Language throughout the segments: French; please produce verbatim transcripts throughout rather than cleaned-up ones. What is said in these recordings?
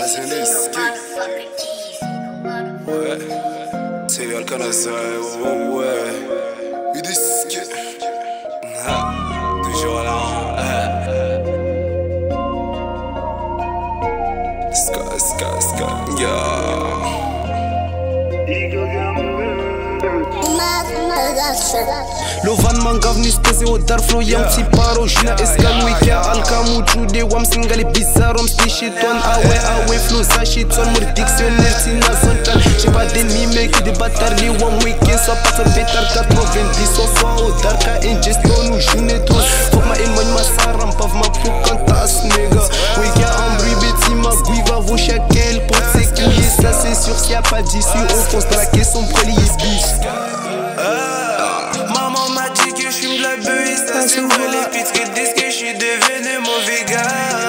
As in this ouais, c'est le canasai, ouais, ouais, il disque, toujours là, ska, ska, ska, yeah. Lovan manga venu se poser au Darflo, y'a un petit paro, Juna Escal, Wika, Alkamou, Jude, Wam, Singali, bizarre, on s'te chiton, ah ouais, ah ouais, flow, ça chiton, mon dictionnaire, Tina, Santan, j'ai pas d'ennemis, mais que des bâtards, les Wam, Weekend, soit pas ça, pétard, quatre-vingt-dix, soit soit au Darka, Ingeston, ou June, tous, faut que ma émoigne, ma saram, paf, ma pou, cantas, nigga, Wika, Ambri, Betty, ma guiva, vos chacun, le pot, c'est couillé, ça c'est sûr, s'il y a pas d'issue, on fonce traquer son prélier, bis. Maman m'a dit que je fume de la beuh et ça se voit. Les pits qui disent que je suis devenu mauvais gars.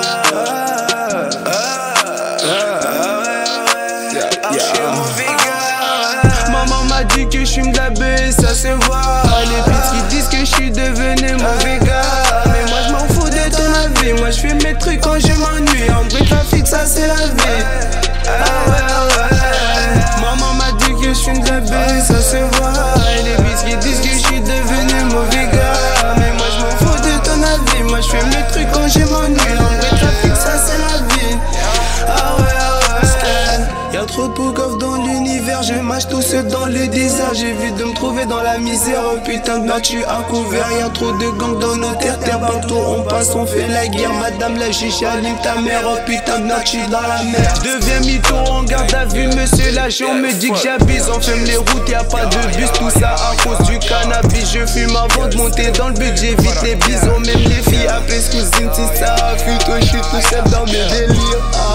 Je suis mauvais gars. Maman m'a dit que je fume de la beuh et ça se voit. Les pits qui disent que je suis devenu mauvais gars. Mais moi je m'en fous de ton avis. Moi je fais mes trucs quand je m'ennuie. En vrai trafic ça c'est la vie. Ah ouais, ouais. Maman m'a dit que je fume de la beuh et ça se voit. Les pits qui disent que je suis devenu mauvais gars. Mais moi je m'en fous de ton avis. Moi je fais mes trucs quand je m'ennuie. En vrai trafic ça c'est la vie. Ah ouais, ouais. Y'a trop de poucaf dans l'univers. Je mâche tout seul dans le désert. J'évite de me trouver dans la misère. Oh putain de merde, tu à couvert. Y'a trop de gangs dans nos terres. Terre partout on passe, on fait la guerre. Madame la juge allume ta mère. Oh putain de merde, tu dans la mer. Je deviens mytho en garde à vue. Monsieur l'agent me dit que j'abuse. On ferme les routes, y'a pas de bus. Tout ça à cause du cannabis. Je fume avant de monter dans le but. J'évite les bisous, même les filles appellent cousines. Si ça affûte, je suis tout seul dans mes délires. Ah.